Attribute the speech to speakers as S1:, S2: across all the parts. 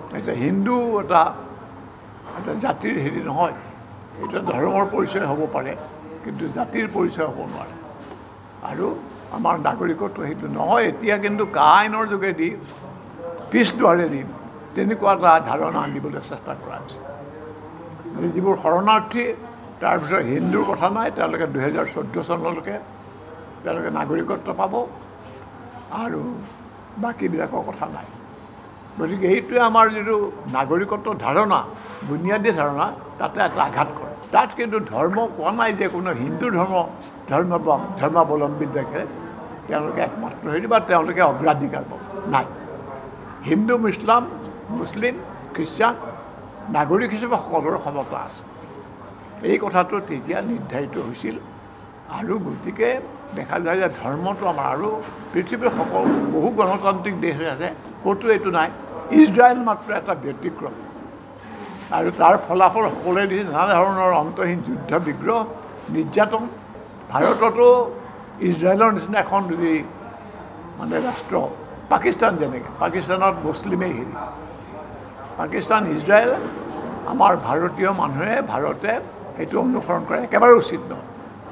S1: এটা হিন্দু এটা জাতিৰ হেৰি নহয় এটা ধৰ্মৰ পৰিচয় হ'ব পাৰে কিন্তু জাতিৰ পৰিচয় হ'ব নোৱাৰে আৰু আমাৰ নাগৰিকত্ব সেইটো নহয় এতিয়া কিন্তু আইনৰ যোগেদি পিছ দুৱাৰেদি তেনেকুৱা এটা ধাৰণা আনিবলৈ চেষ্টা কৰা হৈছে যিবোৰ শৰণাৰ্থী তাৰপিছত হিন্দুৰ কথা নাই তেওঁলোকে 2014 চনলৈকে তেওঁলোকে নাগৰিকত্ব পাব আৰু বাকীবিলাকৰ কথা নাই গতিকে এইটোৱে আমাৰ যিটো নাগৰিকত্ব ধাৰণা বুনিয়াদী ধাৰণা তাতে এটা আঘাত কৰে তাত কিন্তু ধৰ্ম কোৱা নাই যে কোনো হিন্দু ধৰ্মাৱলম্বী দেখে তেওঁলোকে একমাত্ৰ হেৰি বা তেওঁলোকে অগ্ৰাধিকাৰ পাব নাই হিন্দু মুছলিম খ্ৰীষ্টান নাগৰিক হিচাপে সকলোৰে সমতা আছে এই কথাটো তেতিয়া নিৰ্ধাৰিত হৈছিল আৰু গতিকে দেখা যায় যে ধৰ্মটো আমাৰ আৰু পৃথিৱীৰ সকলো বহু গণতান্ত্ৰিক দেশ আছে ক'তো এইটো নাই ইজৰাইল মাত্ৰ এটা ব্যতিক্ৰম আৰু তাৰ ফলাফল সকলোৱে দিছে নানা ধৰণৰ অন্তহীন যুদ্ধ বিগ্ৰহ নিৰ্যাতন ভাৰততো ইজৰাইলৰ নিচিনা এখন যদি মানে ৰাষ্ট্ৰ পাকিস্তান যেনেকৈ পাকিস্তানত মুছলিমেই হেৰি পাকিস্তান ইজৰাইল আমাৰ ভাৰতীয় মানুহে ভাৰতে সেইটো অনুসৰণ কৰে একেবাৰে উচিত নহয়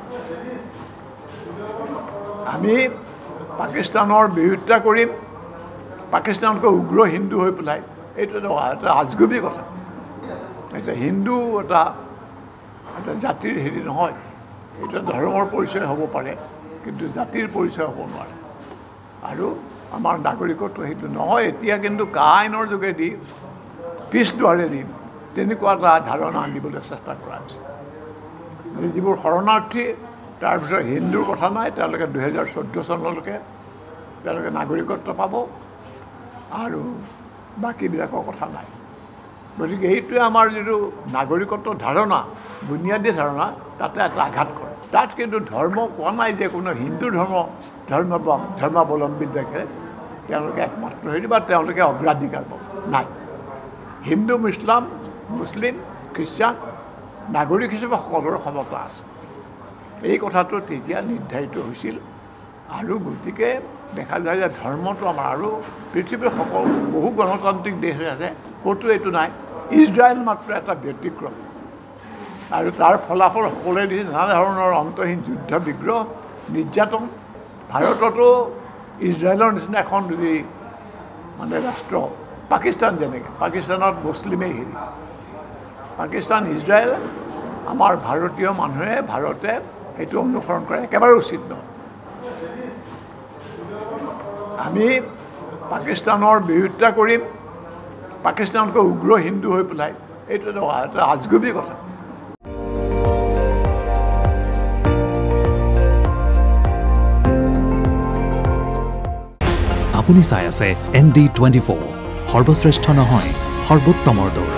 S1: আমি পাকিস্তানৰ বিৰোধিতা কৰিম পাকিস্তানতকৈ উগ্ৰ হিন্দু হৈ পেলাই এইটো এটা আজগুবি কথা এটা হিন্দু এটা জাতিৰ হেৰি নহয় এটা ধৰ্মৰ পৰিচয় হ'ব পাৰে কিন্তু জাতিৰ পৰিচয় হ'ব নোৱাৰে আৰু আমাৰ নাগৰিকত্ব সেইটো নহয় এতিয়া কিন্তু আইনৰ যোগেদি পিছ দুৱাৰেদি তেনেকুৱা এটা ধাৰণা আনিবলৈ চেষ্টা কৰা হৈছে যিবোৰ শৰণাৰ্থী তাৰপিছত হিন্দুৰ কথা নাই তেওঁলোকে 2014 চনলৈকে তেওঁলোকে নাগৰিকত্ব পাব আৰু বাকীবিলাকৰ কথা নাই গতিকে এইটোৱে আমাৰ যিটো নাগৰিকত্ব ধাৰণা বুনিয়াদী ধাৰণা তাতে এটা আঘাত কৰে তাত কিন্তু ধৰ্ম কোৱা নাই যে কোনো হিন্দু ধৰ্মাৱলম্বী দেখে তেওঁলোকে একমাত্ৰ হেৰি বা তেওঁলোকে অগ্ৰাধিকাৰ পাব নাই হিন্দু মুছলিম খ্ৰীষ্টান নাগৰিক হিচাপে সকলোৰে সমতা আছে এই কথাটো তেতিয়া নিৰ্ধাৰিত হৈছিল আৰু গতিকে দেখা যায় যে ধৰ্মটো আমাৰ আৰু পৃথিৱীৰ সকলো বহু গণতান্ত্ৰিক দেশ আছে ক'তো এইটো নাই ইজৰাইল মাত্ৰ এটা ব্যতিক্ৰম আৰু তাৰ ফলাফল সকলোৱে দিছে নানা ধৰণৰ অন্তহীন যুদ্ধ বিগ্ৰহ নিৰ্যাতন ভাৰততো ইজৰাইলৰ নিচিনা এখন যদি মানে ৰাষ্ট্ৰ পাকিস্তান যেনেকৈ পাকিস্তানত মুছলিমেই হেৰি পাকিস্তান ইজৰাইল আমাৰ ভাৰতীয় মানুহে ভাৰতে সেইটো অনুসৰণ কৰে একেবাৰে উচিত নহয় আমি পাকিস্তানৰ বিৰোধিতা কৰিম পাকিস্তানতকৈ উগ্ৰ হিন্দু হৈ পেলাই এইটো এটা আজগুবি কথা
S2: আপুনি চাই আছে ND24 সৰ্বশ্ৰেষ্ঠ নহয় সৰ্বোত্তমৰ দৌৰ